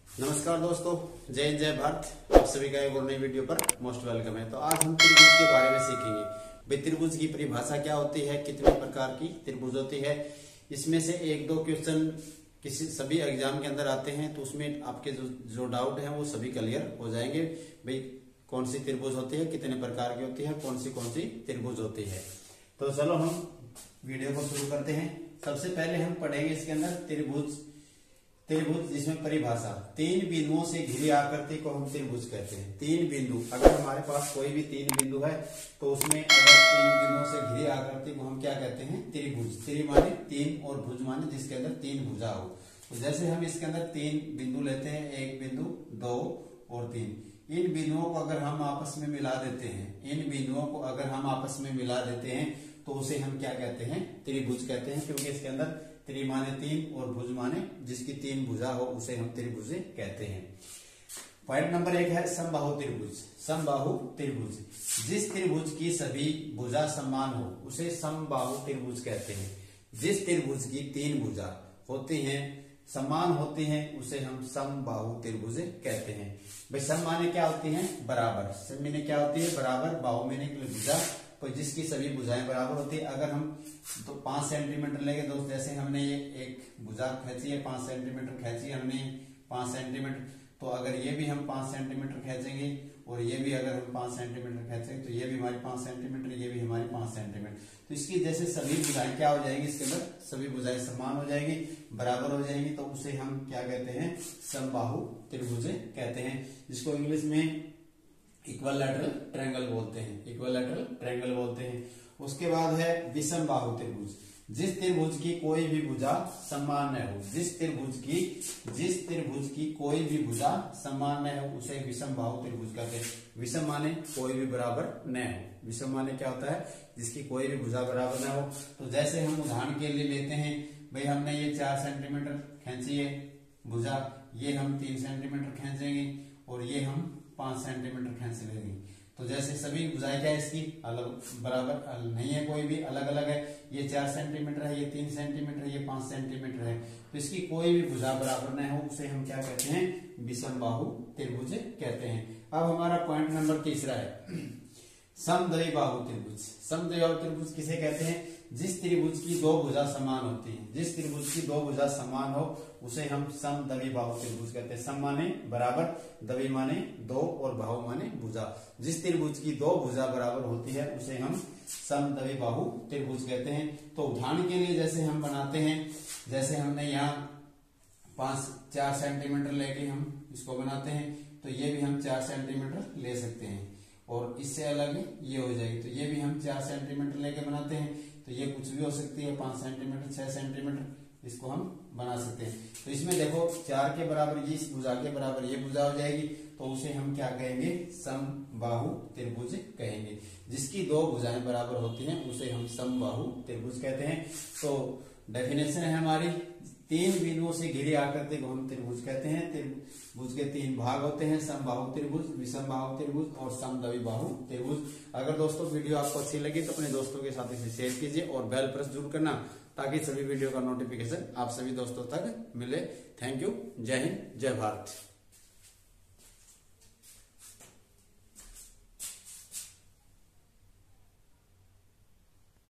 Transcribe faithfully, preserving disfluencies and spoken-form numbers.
नमस्कार दोस्तों, जय हिंद जय भारत। आप सभी का एक और नई वीडियो पर मोस्ट वेलकम है। तो आज हम त्रिभुज के बारे में सीखेंगे। भाई त्रिभुज की परिभाषा क्या होती है, कितने प्रकार की त्रिभुज होती है। इसमें से एक दो क्वेश्चन किसी सभी एग्जाम के अंदर आते हैं, तो उसमें आपके जो जो डाउट है वो सभी क्लियर हो जाएंगे। भाई कौन सी त्रिभुज होती है, कितने प्रकार की होती है, कौन सी कौन सी त्रिभुज होती है। तो चलो हम वीडियो को शुरू करते हैं। सबसे पहले हम पढ़ेंगे इसके अंदर त्रिभुज त्रिभुज जिसमें परिभाषा, तीन बिंदुओं से घिरी आकृति को हम त्रिभुज कहते हैं। तीन बिंदु, अगर हमारे पास कोई भी तीन बिंदु है तो उसमें अगर तीन बिंदुओं से घिरी आकृति को हम क्या कहते हैं, त्रिभुज। त्रि माने तीन और भुज माने जिसके अंदर तीन भुजा हो। तो जैसे हम इसके अंदर तीन बिंदु लेते हैं, एक बिंदु, दो और तीन। इन बिंदुओं को अगर हम आपस में मिला देते हैं इन बिंदुओं को अगर हम आपस में मिला देते हैं तो उसे हम क्या कहते हैं, त्रिभुज कहते हैं। क्योंकि इसके अंदर त्रि माने तीन और भुज माने जिसकी तीन भुजा हो उसे हम त्रिभुज कहते हैं। पॉइंट नंबर एक है समबाहु त्रिभुज। समबाहु त्रिभुज, जिस त्रिभुज की सभी भुजा समान हो उसे समबाहु त्रिभुज कहते हैं। जिस त्रिभुज की तीन भुजा होती हैं, समान होती हैं, उसे हम समबाहु त्रिभुज कहते हैं। भाई सम माने क्या होती है, बराबर। सम माने क्या होती है, बराबर। बाहु माने भुजा, तो जिसकी सभी भुजाएं बराबर होती है। अगर हम तो पांच सेंटीमीटर लेंगे दोस्त, जैसे हमने ये एक भुजा खींची है, पांच सेंटीमीटर खींची हमने पांच सेंटीमीटर, तो अगर ये भी हम पांच सेंटीमीटर खींचेंगे और ये भी अगर हम पांच सेंटीमीटर खींचेंगे तो ये भी हमारी पांच सेंटीमीटर, ये भी हमारी पांच सेंटीमीटर। तो इसकी जैसे सभी भुजाएं क्या हो जाएंगी, इसके अंदर सभी भुजाएं समान हो जाएंगी, बराबर हो जाएंगी, तो उसे हम क्या कहते हैं, समबाहु त्रिभुज कहते हैं। जिसको इंग्लिश में इक्विलैटरल ट्रायंगल बोलते हैं। इक्विलैटरल ट्रायंगल बोलते हैं। उसके बाद है विषम बाहु त्रिभुज। जिस त्रिभुज की कोई भी भुजा समान न हो, जिस त्रिभुज की जिस त्रिभुज की कोई भी भुजा समान न हो उसे विषम बाहु त्रिभुज कहते हैं। विषम माने कोई भी बराबर न हो। विषम माने क्या होता है, जिसकी कोई भी भुजा बराबर न हो। तो जैसे हम उदाहरण के लिए लेते हैं, भाई हमने ये चार सेंटीमीटर खींची है भुजा, ये हम तीन सेंटीमीटर खींचेंगे और ये हम पांच सेंटीमीटर खींच लेंगे। तो जैसे सभी भुजाएं क्या इसकी अलग बराबर नहीं है, कोई भी अलग अलग है। ये चार सेंटीमीटर है, ये तीन सेंटीमीटर, ये पांच सेंटीमीटर है, तो इसकी कोई भी भुजा बराबर न हो उसे हम क्या कहते हैं, विषम बाहु त्रिभुज कहते हैं। अब हमारा पॉइंट नंबर तीसरा है समद्वि बाहु त्रिभुज। समद्वि बाहु त्रिभुज किसे कहते हैं, जिस त्रिभुज की दो भुजा समान होती है। जिस त्रिभुज की दो भुजा समान हो उसे हम समद्वि बाहु त्रिभुज कहते हैं। सम माने बराबर, द्वि माने दो और बाहु माने भुजा। जिस त्रिभुज की दो भुजा बराबर होती है उसे हम समद्वि बाहु त्रिभुज कहते हैं। तो उदाहरण के लिए जैसे हम बनाते हैं, जैसे हमने यहाँ पांच चार सेंटीमीटर लेके हम इसको बनाते हैं, तो ये भी हम चार सेंटीमीटर ले सकते हैं और इससे अलग ये हो जाएगी। तो ये भी हम चार सेंटीमीटर लेके बनाते हैं, तो ये कुछ भी हो सकती है, पांच सेंटीमीटर, छह सेंटीमीटर, इसको हम बना सकते हैं। तो इसमें देखो चार के बराबर ये इस भुजा के बराबर ये भुजा हो जाएगी, तो उसे हम क्या कहेंगे, समबाहु त्रिभुज कहेंगे। जिसकी दो भुजाएं बराबर होती हैं उसे हम समबाहु त्रिभुज कहते हैं। तो डेफिनेशन है हमारी, तीन बिंदुओं से घिरी आकृति को हम त्रिभुज कहते हैं। त्रिभुज के तीन भाग होते हैं, समबाहु त्रिभुज, विषम बाहु त्रिभुज और समद्वि बाहु त्रिभुज। अगर दोस्तों वीडियो आपको अच्छी लगी तो अपने दोस्तों के साथ इसे शेयर कीजिए और बेल प्रेस जरूर करना, ताकि सभी वीडियो का नोटिफिकेशन आप सभी दोस्तों तक मिले। Thank you. जय हिंद जय भारत।